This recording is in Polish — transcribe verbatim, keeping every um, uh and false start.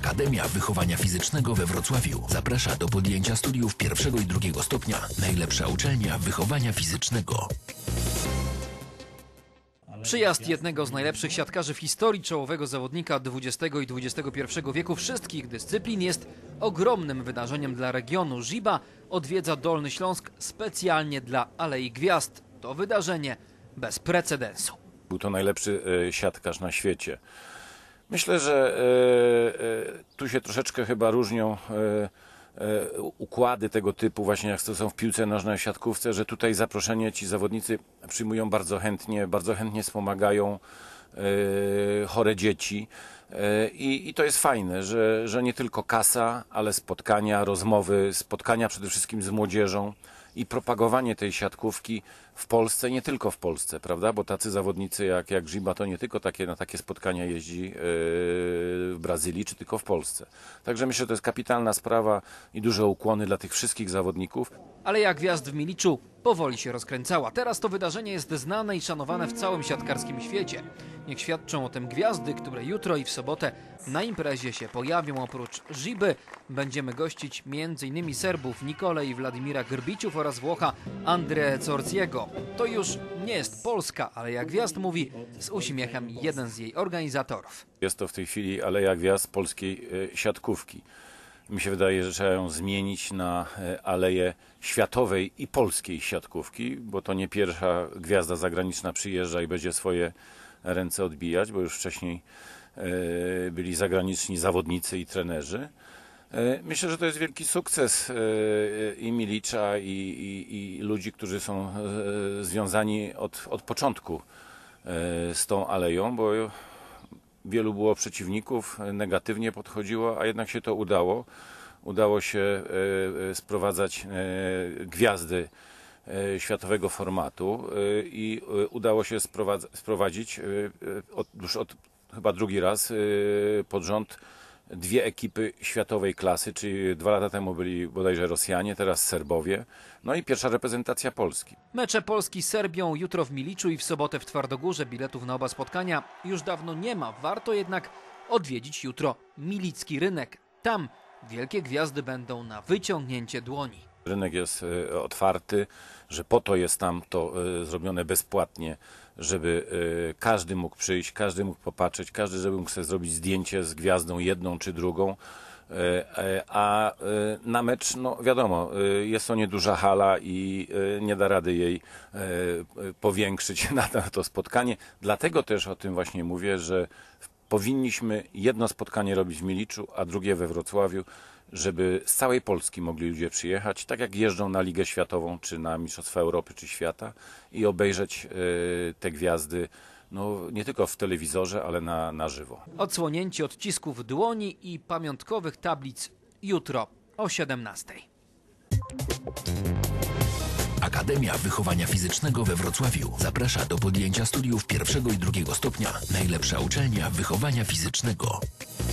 Akademia Wychowania Fizycznego we Wrocławiu zaprasza do podjęcia studiów pierwszego i drugiego stopnia. Najlepsza uczelnia wychowania fizycznego. Przyjazd jednego z najlepszych siatkarzy w historii, czołowego zawodnika dwudziestego i dwudziestego pierwszego wieku wszystkich dyscyplin, jest ogromnym wydarzeniem dla regionu. Ziba odwiedza Dolny Śląsk specjalnie dla Alei Gwiazd. To wydarzenie bez precedensu. Był to najlepszy e, siatkarz na świecie. Myślę, że e, e, tu się troszeczkę chyba różnią e, e, układy tego typu, właśnie jak to są w piłce nożnej, w siatkówce, że tutaj zaproszenie ci zawodnicy przyjmują bardzo chętnie, bardzo chętnie wspomagają e, chore dzieci. E, i, I to jest fajne, że, że nie tylko kasa, ale spotkania, rozmowy, spotkania przede wszystkim z młodzieżą i propagowanie tej siatkówki w Polsce, nie tylko w Polsce, prawda? Bo tacy zawodnicy jak, jak Ziba to nie tylko takie, na takie spotkania jeździ yy, w Brazylii, czy tylko w Polsce. Także myślę, że to jest kapitalna sprawa i duże ukłony dla tych wszystkich zawodników. Aleja Gwiazd w Miliczu powoli się rozkręcała. Teraz to wydarzenie jest znane i szanowane w całym siatkarskim świecie. Niech świadczą o tym gwiazdy, które jutro i w sobotę na imprezie się pojawią. Oprócz Ziby będziemy gościć między innymi Serbów Nikole i Władimira Grbiciów oraz Włocha Andrea Zorziego. To już nie jest Polska, Aleja Gwiazd, mówi z uśmiechem jeden z jej organizatorów. Jest to w tej chwili Aleja Gwiazd polskiej e, siatkówki. Mi się wydaje, że trzeba ją zmienić na aleję światowej i polskiej siatkówki, bo to nie pierwsza gwiazda zagraniczna przyjeżdża i będzie swoje ręce odbijać, bo już wcześniej byli zagraniczni zawodnicy i trenerzy. Myślę, że to jest wielki sukces i Milicza, i, i, i ludzi, którzy są związani od, od początku z tą aleją, bo wielu było przeciwników, negatywnie podchodziło, a jednak się to udało. Udało się e, sprowadzać e, gwiazdy e, światowego formatu e, i e, udało się sprowadzić e, od, już od chyba drugi raz e, pod rząd dwie ekipy światowej klasy, czyli dwa lata temu byli bodajże Rosjanie, teraz Serbowie, no i pierwsza reprezentacja Polski. Mecze Polski z Serbią jutro w Miliczu i w sobotę w Twardogórze. Biletów na oba spotkania już dawno nie ma. Warto jednak odwiedzić jutro Milicki Rynek. Tam wielkie gwiazdy będą na wyciągnięcie dłoni. Rynek jest e, otwarty, że po to jest tam to e, zrobione bezpłatnie, żeby e, każdy mógł przyjść, każdy mógł popatrzeć, każdy, żeby mógł sobie zrobić zdjęcie z gwiazdą jedną czy drugą. E, e, a e, na mecz, no wiadomo, e, jest to nieduża hala i e, nie da rady jej e, powiększyć na to spotkanie. Dlatego też o tym właśnie mówię, że powinniśmy jedno spotkanie robić w Miliczu, a drugie we Wrocławiu, żeby z całej Polski mogli ludzie przyjechać, tak jak jeżdżą na Ligę Światową, czy na Mistrzostwa Europy, czy Świata i obejrzeć y, te gwiazdy, no, nie tylko w telewizorze, ale na, na żywo. Odsłonięcie odcisków dłoni i pamiątkowych tablic jutro o siedemnastej. Akademia Wychowania Fizycznego we Wrocławiu zaprasza do podjęcia studiów pierwszego i drugiego stopnia. Najlepsza uczelnia wychowania fizycznego.